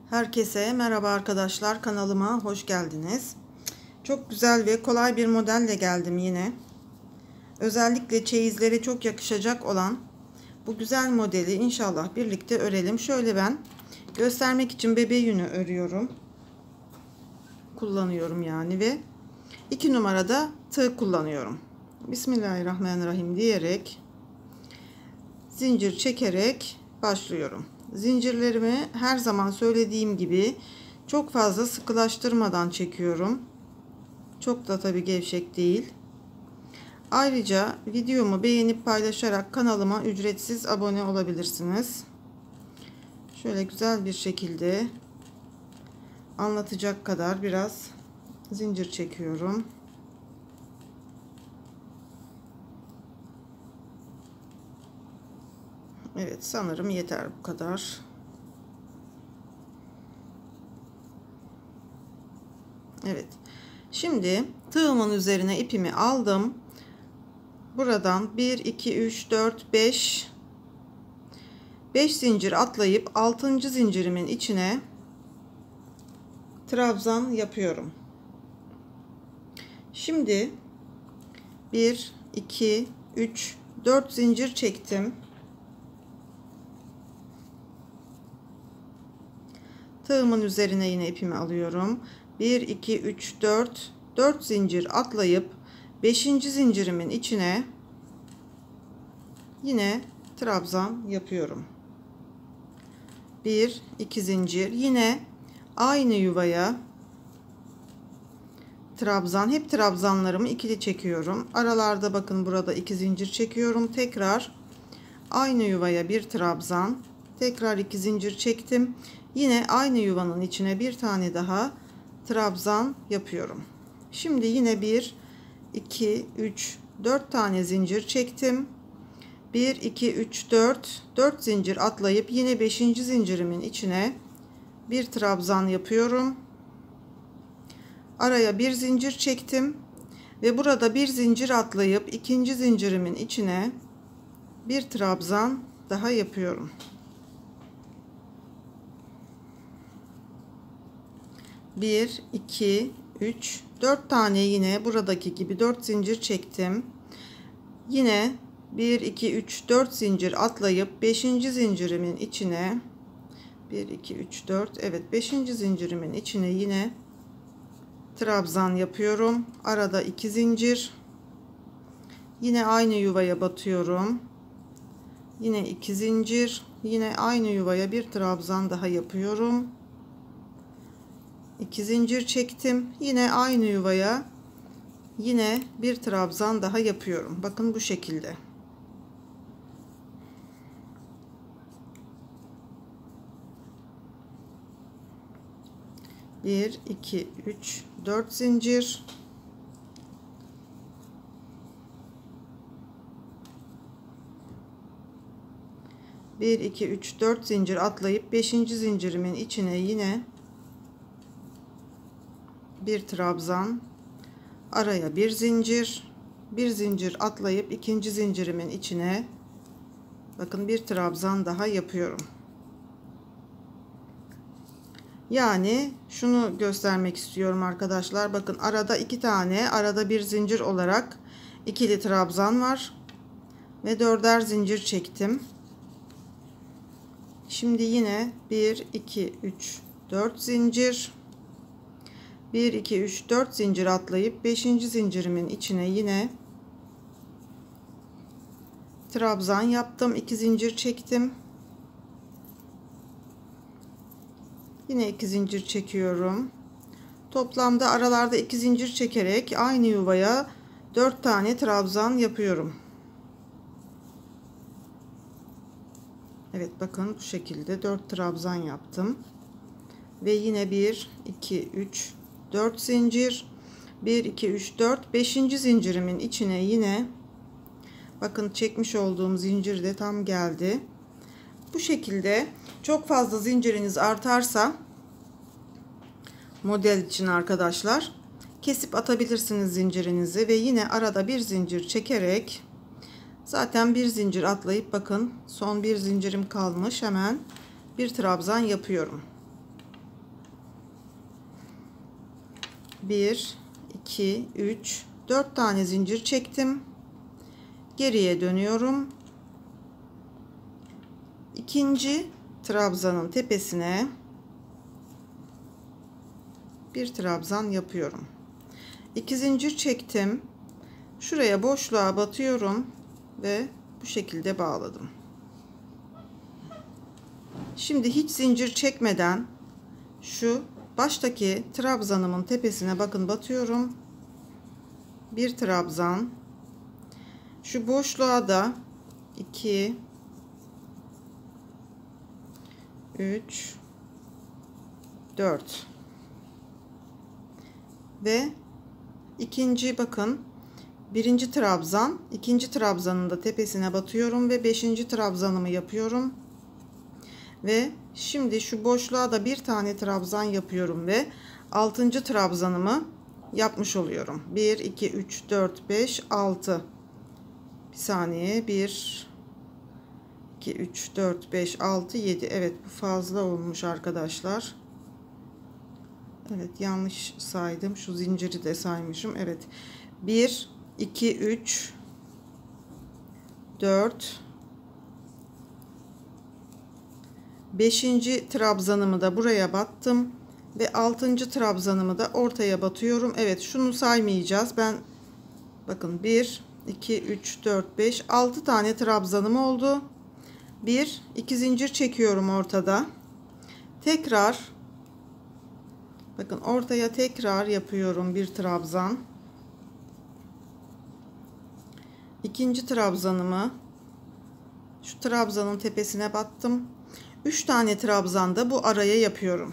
Herkese merhaba arkadaşlar, kanalıma hoş geldiniz. Çok güzel ve kolay bir modelle geldim yine. Özellikle çeyizlere çok yakışacak olan bu güzel modeli inşallah birlikte örelim. Şöyle ben göstermek için bebe yünü örüyorum. Kullanıyorum yani ve 2 numarada tığ kullanıyorum. Bismillahirrahmanirrahim diyerek zincir çekerek başlıyorum. Zincirlerimi her zaman söylediğim gibi çok fazla sıkılaştırmadan çekiyorum. Çok da tabii gevşek değil. Ayrıca videomu beğenip paylaşarak kanalıma ücretsiz abone olabilirsiniz. Şöyle güzel bir şekilde anlatacak kadar biraz zincir çekiyorum. Evet, sanırım yeter bu kadar. Evet. Şimdi tığımın üzerine ipimi aldım. Buradan 1 2 3 4 5 zincir atlayıp 6. zincirimin içine trabzan yapıyorum. Şimdi 1 2 3 4 zincir çektim. Tığımın üzerine yine ipimi alıyorum. 1 2 3 4 zincir atlayıp 5. zincirimin içine yine trabzan yapıyorum. 1 2 zincir, yine aynı yuvaya trabzan, hep trabzanlarımı ikili çekiyorum. Aralarda bakın burada 2 zincir çekiyorum. Tekrar aynı yuvaya bir trabzan, tekrar 2 zincir çektim. Yine aynı yuvanın içine bir tane daha trabzan yapıyorum. Şimdi yine 1 2 3 4 tane zincir çektim. 1 2 3 4 zincir atlayıp yine 5. zincirimin içine bir trabzan yapıyorum. Araya bir zincir çektim ve burada bir zincir atlayıp 2. zincirimin içine bir trabzan daha yapıyorum. 1 2 3 4 tane yine buradaki gibi 4 zincir çektim. Yine 1 2 3 4 zincir atlayıp 5. zincirimin içine 1 2 3 4, evet, 5. zincirimin içine yine trabzan yapıyorum. Arada 2 zincir, yine aynı yuvaya batıyorum. Yine 2 zincir, yine aynı yuvaya bir trabzan daha yapıyorum. 2 zincir çektim, yine aynı yuvaya yine bir trabzan daha yapıyorum. Bakın bu şekilde. Bir 2 3 4 zincir, bir 2 3 4 zincir atlayıp 5. zincirimin içine yine bir trabzan, araya bir zincir atlayıp 2. zincirimin içine bakın bir trabzan daha yapıyorum. Yani şunu göstermek istiyorum arkadaşlar, bakın arada 2 tane, arada bir zincir olarak ikili trabzan var ve 4'er zincir çektim. Şimdi yine 1 2 3 4 zincir, 1 2 3 4 zincir atlayıp 5. zincirimin içine yine trabzan yaptım. 2 zincir çektim. Yine 2 zincir çekiyorum. Toplamda aralarda 2 zincir çekerek aynı yuvaya 4 tane trabzan yapıyorum. Evet, bakın bu şekilde 4 trabzan yaptım. Ve yine 1 2 3 4 zincir, 1 2 3 4 5. zincirimin içine yine bakın çekmiş olduğum zincir de tam geldi. Bu şekilde çok fazla zinciriniz artarsa model için arkadaşlar kesip atabilirsiniz zincirinizi ve yine arada bir zincir çekerek, zaten bir zincir atlayıp bakın son bir zincirim kalmış, hemen bir trabzan yapıyorum. 1 2 3 4 tane zincir çektim. Geriye dönüyorum. İkinci trabzanın tepesine bir trabzan yapıyorum. 2 zincir çektim. Şuraya boşluğa batıyorum ve bu şekilde bağladım. Şimdi hiç zincir çekmeden şu baştaki trabzanımın tepesine bakın batıyorum. Bir trabzan. Şu boşluğa da 2 3 4 ve ikinci bakın birinci trabzan, ikinci trabzanın da tepesine batıyorum ve beşinci trabzanımı yapıyorum. Ve şimdi şu boşluğa da bir tane trabzan yapıyorum ve altıncı trabzanımı yapmış oluyorum. 1 2 3 4 5 6. Bir saniye. 1 2 3 4 5 6 7. Evet, bu fazla olmuş arkadaşlar. Evet, yanlış saydım. Şu zinciri de saymışım. Evet. 1 2 3 4 5. trabzanımı da buraya battım ve 6. trabzanımı da ortaya batıyorum. Evet, şunu saymayacağız. Ben bakın 1 2 3 4 5 6 tane trabzanım oldu. 1 2 zincir çekiyorum ortada. Tekrar bakın ortaya tekrar yapıyorum bir trabzan. İkinci trabzanımı şu trabzanın tepesine battım. 3 tane trabzan da bu araya yapıyorum.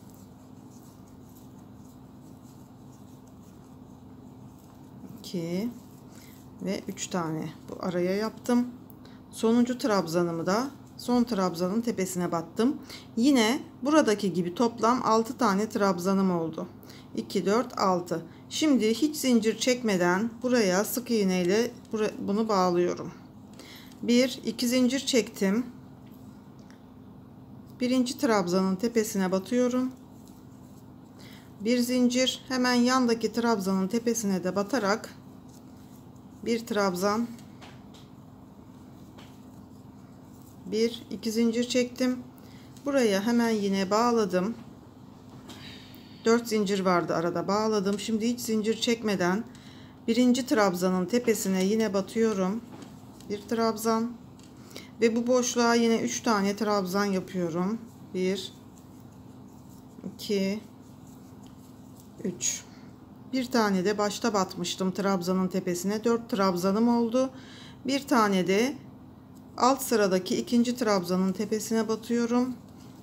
2 ve 3 tane bu araya yaptım. Sonuncu trabzanımı da son trabzanın tepesine battım. Yine buradaki gibi toplam 6 tane trabzanım oldu. 2 4 6. Şimdi hiç zincir çekmeden buraya sık iğne ile bunu bağlıyorum. 1 2 zincir çektim. Birinci trabzanın tepesine batıyorum. Bir zincir, hemen yandaki trabzanın tepesine de batarak bir trabzan, 1 2 zincir çektim. Buraya hemen yine bağladım. 4 zincir vardı arada, bağladım. Şimdi hiç zincir çekmeden birinci trabzanın tepesine yine batıyorum. Bir trabzan ve bu boşluğa yine 3 tane trabzan yapıyorum. 1 2 3. Bir tane de başta batmıştım trabzanın tepesine. 4 trabzanım oldu. Bir tane de alt sıradaki ikinci trabzanın tepesine batıyorum.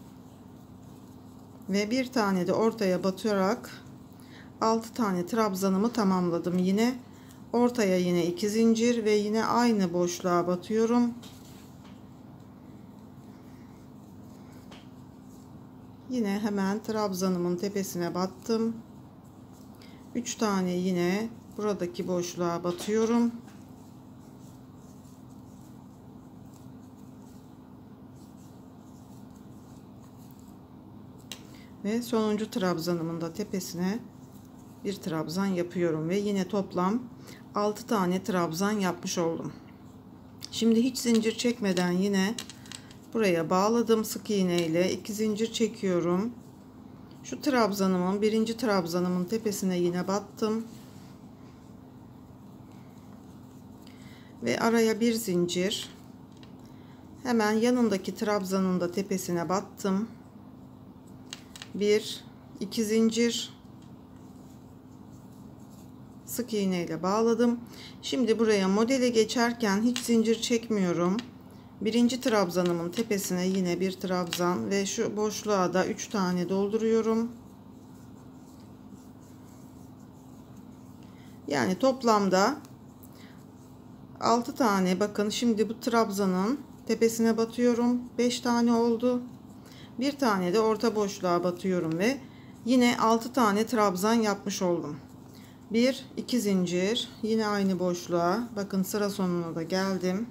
Ve bir tane de ortaya batarak 6 tane trabzanımı tamamladım. Yine ortaya yine 2 zincir ve yine aynı boşluğa batıyorum. Yine hemen trabzanımın tepesine battım. 3 tane yine buradaki boşluğa batıyorum. Ve sonuncu trabzanımın da tepesine bir trabzan yapıyorum ve yine toplam 6 tane trabzan yapmış oldum. Şimdi hiç zincir çekmeden yine buraya bağladım sık iğne ile 2 zincir çekiyorum. Şu trabzanımın birinci trabzanımın tepesine yine battım ve araya bir zincir, hemen yanındaki trabzanın da tepesine battım. 1 2 zincir, sık iğne ile bağladım. Şimdi buraya modele geçerken hiç zincir çekmiyorum. Birinci trabzanımın tepesine yine bir trabzan ve şu boşluğa da 3 tane dolduruyorum. Yani toplamda 6 tane, bakın şimdi bu trabzanın tepesine batıyorum. 5 tane oldu. Bir tane de orta boşluğa batıyorum ve yine 6 tane trabzan yapmış oldum. 1 2 zincir, yine aynı boşluğa, bakın sıra sonuna da geldim.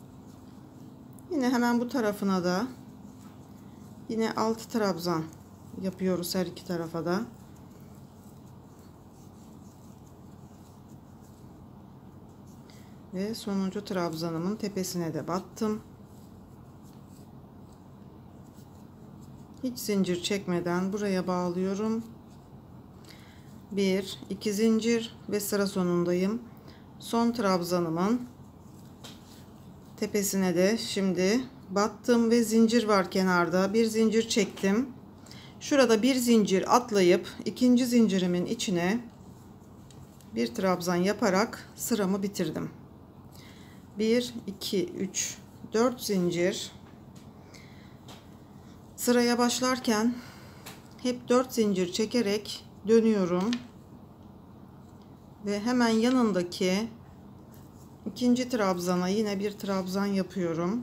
Yine hemen bu tarafına da yine 6 trabzan yapıyoruz her iki tarafa da. Ve sonuncu trabzanımın tepesine de battım. Hiç zincir çekmeden buraya bağlıyorum. 1 2 zincir ve sıra sonundayım. Son trabzanımın tepesine de şimdi battım ve zincir var kenarda. Bir zincir çektim. Şurada bir zincir atlayıp ikinci zincirimin içine bir trabzan yaparak sıramı bitirdim. 1 2 3 4 zincir. Sıraya başlarken hep 4 zincir çekerek dönüyorum ve hemen yanındaki ikinci trabzana yine bir trabzan yapıyorum.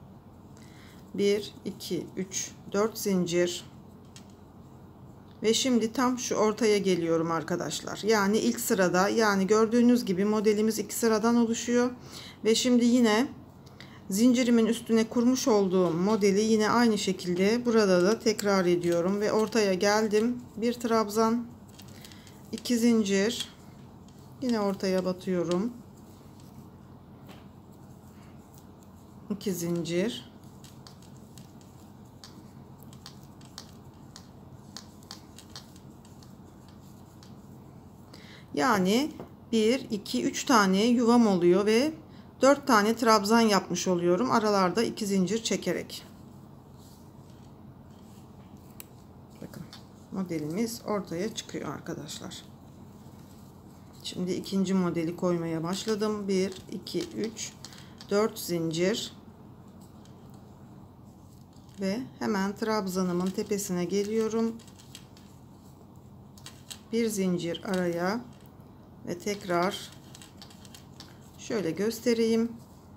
1 2 3 4 zincir ve şimdi tam şu ortaya geliyorum arkadaşlar. Yani ilk sırada, yani gördüğünüz gibi modelimiz 2 sıradan oluşuyor ve şimdi yine zincirimin üstüne kurmuş olduğum modeli yine aynı şekilde burada da tekrar ediyorum ve ortaya geldim. Bir trabzan, 2 zincir, yine ortaya batıyorum. 2 zincir. Yani 1 2 3 tane yuvam oluyor ve 4 tane trabzan yapmış oluyorum aralarda 2 zincir çekerek. Bakın modelimiz ortaya çıkıyor arkadaşlar. Şimdi ikinci modeli koymaya başladım. 1 2 3 4 zincir ve hemen trabzanımın tepesine geliyorum. Bir zincir araya ve tekrar şöyle göstereyim.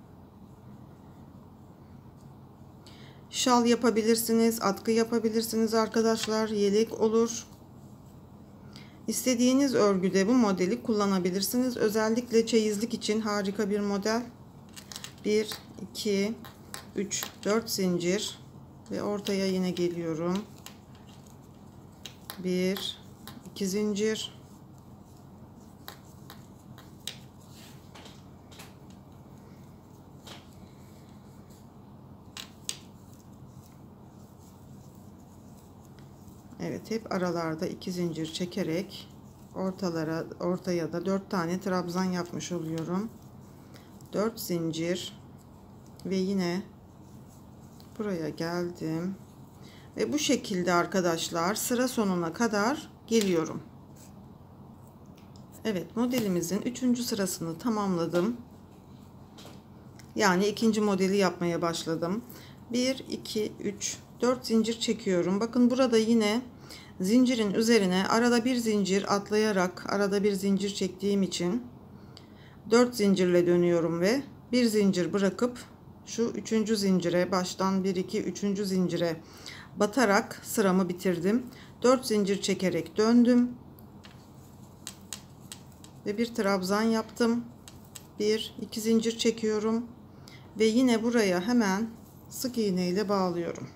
Şal yapabilirsiniz, atkı yapabilirsiniz arkadaşlar, yelek olur. İstediğiniz örgüde bu modeli kullanabilirsiniz. Özellikle çeyizlik için harika bir model. 1 2 3 4 zincir ve ortaya yine geliyorum. 1 2 zincir. Evet, hep aralarda 2 zincir çekerek ortaya da 4 tane trabzan yapmış oluyorum. 4 zincir ve yine buraya geldim ve bu şekilde arkadaşlar sıra sonuna kadar geliyorum. Evet, modelimizin 3. sırasını tamamladım. Yani ikinci modeli yapmaya başladım. 1 2 3 4 zincir çekiyorum. Bakın burada yine zincirin üzerine arada bir zincir atlayarak arada bir zincir çektiğim için 4 zincirle dönüyorum ve bir zincir bırakıp şu 3. zincire, baştan 1 2 3. zincire batarak sıramı bitirdim. 4 zincir çekerek döndüm ve bir trabzan yaptım. 1 2 zincir çekiyorum ve yine buraya hemen sık iğne ile bağlıyorum.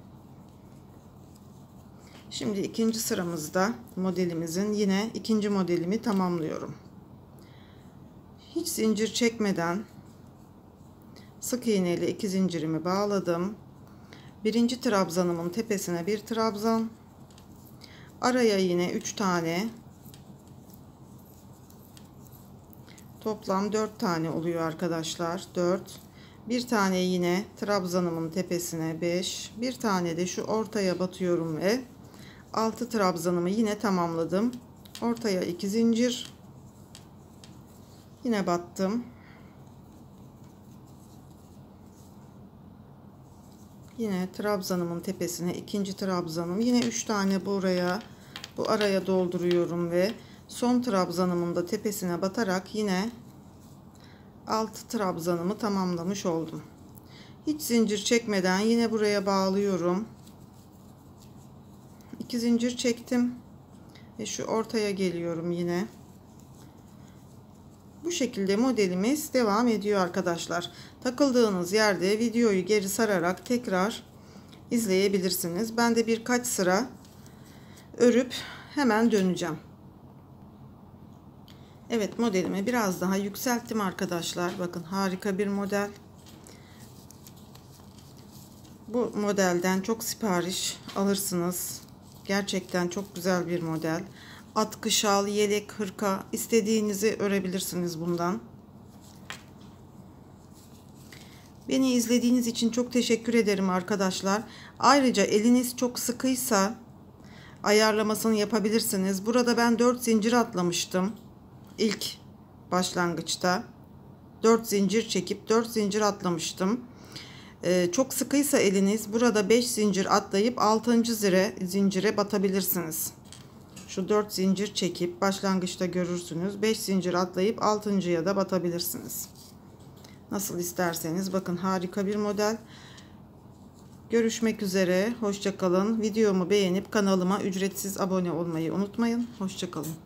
Şimdi ikinci sıramızda modelimizin yine ikinci modelimi tamamlıyorum. Hiç zincir çekmeden sık iğne ile 2 zincirimi bağladım. Birinci trabzanımın tepesine bir trabzan, araya yine 3 tane, toplam 4 tane oluyor arkadaşlar. 4, bir tane yine trabzanımın tepesine 5, bir tane de şu ortaya batıyorum ve 6 trabzanımı yine tamamladım. Ortaya 2 zincir, yine battım, yine trabzanımın tepesine ikinci trabzanım, yine 3 tane buraya, bu araya dolduruyorum ve son trabzanımın da tepesine batarak yine 6 trabzanımı tamamlamış oldum. Hiç zincir çekmeden yine buraya bağlıyorum. 2 zincir çektim ve şu ortaya geliyorum yine. Bu şekilde modelimiz devam ediyor arkadaşlar. Takıldığınız yerde videoyu geri sararak tekrar izleyebilirsiniz. Ben de birkaç sıra örüp hemen döneceğim. Evet, modelimi biraz daha yükselttim arkadaşlar. Bakın, harika bir model. Bu modelden çok sipariş alırsınız. Gerçekten çok güzel bir model. Atkı, şal, yelek, hırka, istediğinizi örebilirsiniz bundan. Beni izlediğiniz için çok teşekkür ederim arkadaşlar. Ayrıca eliniz çok sıkıysa ayarlamasını yapabilirsiniz. Burada ben 4 zincir atlamıştım. İlk başlangıçta 4 zincir çekip 4 zincir atlamıştım. Çok sıkıysa eliniz, burada 5 zincir atlayıp 6. zincire batabilirsiniz. Şu 4 zincir çekip başlangıçta görürsünüz. 5 zincir atlayıp 6.'ya da batabilirsiniz. Nasıl isterseniz. Bakın, harika bir model. Görüşmek üzere. Hoşça kalın. Videomu beğenip kanalıma ücretsiz abone olmayı unutmayın. Hoşça kalın.